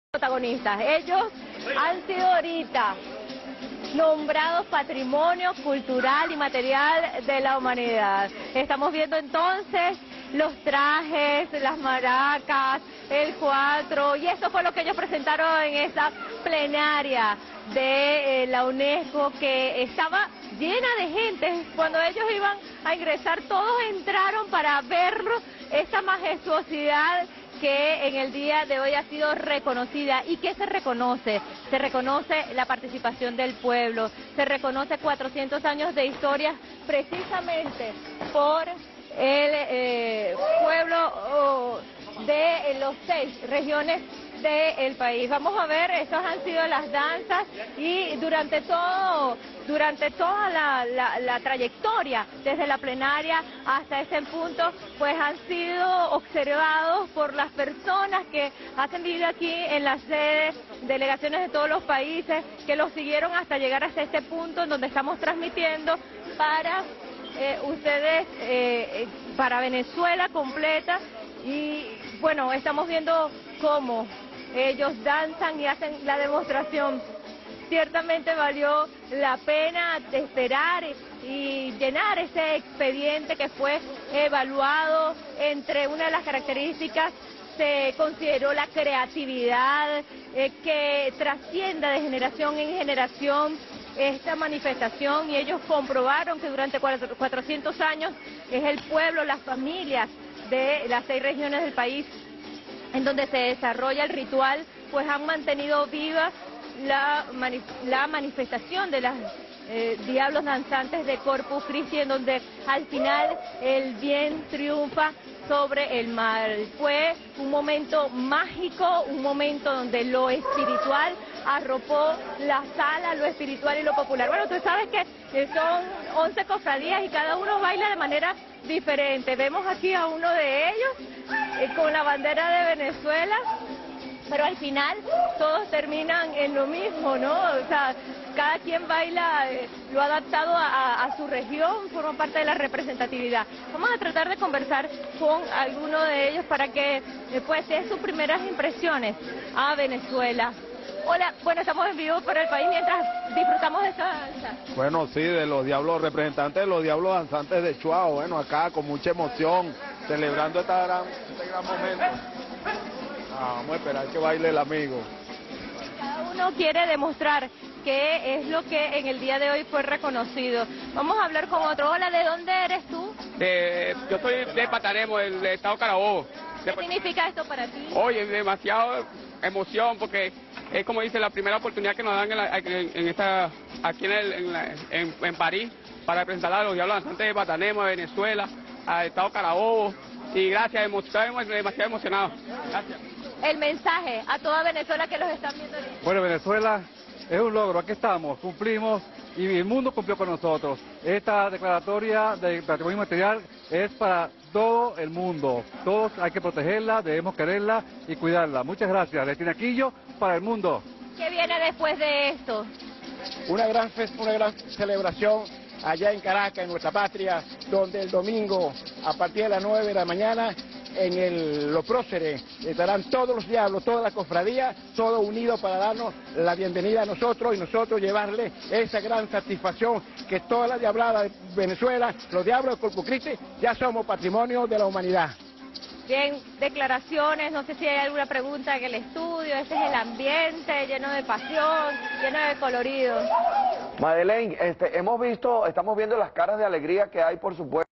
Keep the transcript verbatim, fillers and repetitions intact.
Protagonistas, ellos han sido ahorita nombrados Patrimonio Cultural y Material de la Humanidad. Estamos viendo entonces los trajes, las maracas, el cuatro, y eso fue lo que ellos presentaron en esa plenaria de eh, la UNESCO, que estaba llena de gente. Cuando ellos iban a ingresar, todos entraron para ver esa majestuosidad que en el día de hoy ha sido reconocida. ¿Y qué se reconoce? Se reconoce la participación del pueblo, se reconoce cuatrocientos años de historia precisamente por el eh, pueblo oh, de los seis regiones del país. Vamos a ver, estas han sido las danzas y durante todo, durante toda la, la, la trayectoria, desde la plenaria hasta ese punto, pues han sido observados por las personas que hacen vivir aquí en las sedes, delegaciones de todos los países, que los siguieron hasta llegar hasta este punto en donde estamos transmitiendo para eh, ustedes, eh, para Venezuela completa. Y bueno, estamos viendo cómo ellos danzan y hacen la demostración. Ciertamente valió la pena de esperar y llenar ese expediente que fue evaluado. Entre una de las características se consideró la creatividad, eh, que trascienda de generación en generación esta manifestación, y ellos comprobaron que durante cuatrocientos años es el pueblo, las familias de las seis regiones del país en donde se desarrolla el ritual, pues han mantenido viva la, mani la manifestación de los eh, diablos danzantes de Corpus Christi, en donde al final el bien triunfa sobre el mal. Fue un momento mágico, un momento donde lo espiritual arropó la sala, lo espiritual y lo popular. Bueno, tú sabes que son once cofradías y cada uno baila de manera diferente. Vemos aquí a uno de ellos eh, con la bandera de Venezuela, pero al final todos terminan en lo mismo, ¿no? O sea, cada quien baila, eh, lo ha adaptado a, a, a su región, forma parte de la representatividad. Vamos a tratar de conversar con alguno de ellos para que eh, pues den sus primeras impresiones a Venezuela. Hola, bueno, estamos en vivo por el país mientras disfrutamos de esta danza. Bueno, sí, de los diablos, representantes de los diablos danzantes de Chuao, bueno, acá con mucha emoción, celebrando esta gran, este gran momento. Ah, vamos a esperar que baile el amigo. Cada uno quiere demostrar qué es lo que en el día de hoy fue reconocido. Vamos a hablar con otro. Hola, ¿de dónde eres tú? De, yo soy de Patanemo, del estado Carabobo. ¿Qué significa esto para ti? Oye, demasiado emoción, porque es como dice, la primera oportunidad que nos dan en, la, en, en esta, aquí en, el, en, la, en, en París, para presentar a los diablos danzantes de Patanemo, de Venezuela, al estado Carabobo. Y gracias, estamos demasiado emocionados. Gracias. El mensaje a toda Venezuela que los están viendo ahorita. Bueno, Venezuela es un logro, aquí estamos, cumplimos y el mundo cumplió con nosotros. Esta declaratoria de patrimonio material es para todo el mundo. Todos hay que protegerla, debemos quererla y cuidarla. Muchas gracias. De Tinaquillo para el mundo. ¿Qué viene después de esto? Una gran, una gran celebración allá en Caracas, en nuestra patria, donde el domingo, a partir de las nueve de la mañana, en el, los próceres, estarán todos los diablos, toda la cofradía, todos unidos para darnos la bienvenida a nosotros y nosotros llevarle esa gran satisfacción que toda la diablada de Venezuela, los diablos de Corpus Christi, ya somos patrimonio de la humanidad. Bien, declaraciones, no sé si hay alguna pregunta en el estudio. Este es el ambiente lleno de pasión, lleno de colorido. Madeleine, este, hemos visto, estamos viendo las caras de alegría que hay, por supuesto.